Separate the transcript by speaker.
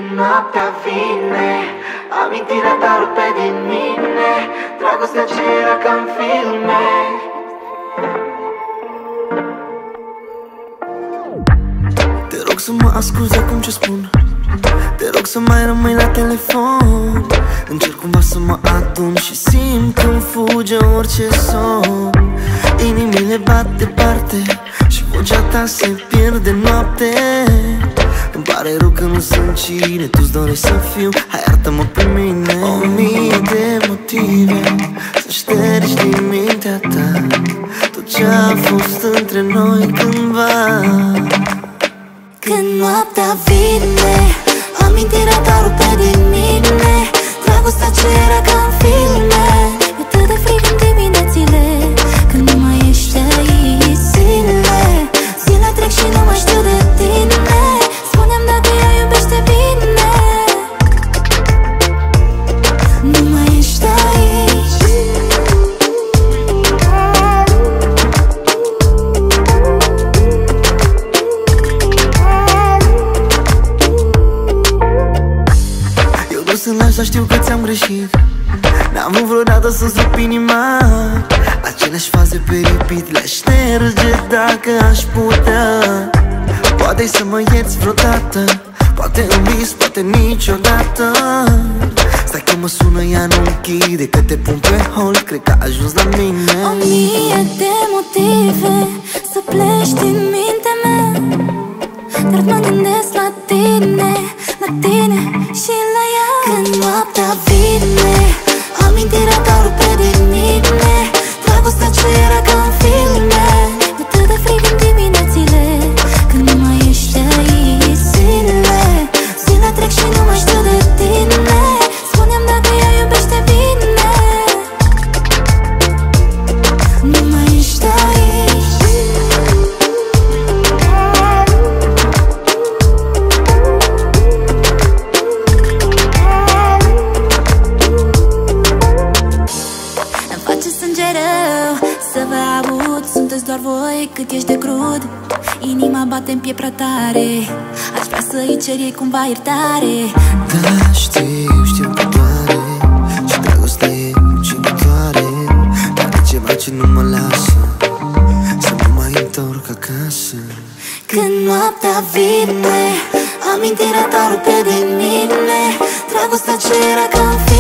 Speaker 1: Când noaptea vine, amintirea ta rupe din mine, dragostea ce era ca în filme.
Speaker 2: Te rog să mă asculți acum ce spun, te rog să mai rămâi la telefon. Încerc cumva să mă adun și simt când fuge orice son. Inimile bat departe și vocea ta se pierde noapte. Îmi pare rău că nu sunt cine tu-ți dorești să fiu. Hai, iartă-mă pe mine. O mie de motive să ștergi din mintea ta tot ce-a fost între noi cândva.
Speaker 3: Când noaptea vine, amintirea ta rupe din mine, dragostea ce era ca în filme. E atât de frig în diminețile când nu mai ești aici. Zile trec și nu mai știu de tine. Spune-mi dacă ea iubește bine. Nu mai ești aici.
Speaker 2: Sunt lași, dar știu că ți-am greșit. N-am vrut vreodată să-ți rup inima. Aceleași faze pe repeat le-aș șterge dacă aș putea. Poate să mă ierți vreodată, poate în vis, poate niciodată. Stai că mă sună, ea nu închide, că te pun pe hold, cred că a ajuns la mine.
Speaker 3: O mie de motive să pleci din mintea mea, dar mă gândesc la tine, la tine și la ea. Când noaptea vine, amintirea ta rupe din mine, dragostea ce era ca în filme. E atât de frig în diminețile când nu mai ești aici. Zile trec și nu mai știu de tine. Spune-mi dacă ea iubește bine. Nu mai ești aici. Sunteți doar voi cât ești de crud. Inima bate în piept prea tare. Aș vrea să-i cer ei cumva iertare.
Speaker 2: Da, știu că doare și dragostea e ucigătoare, dar e ceva ce nu mă lasă să nu mai întorc acasă.
Speaker 3: Când noaptea vine, amintirea ta rupe din mine, dragostea ce era ca în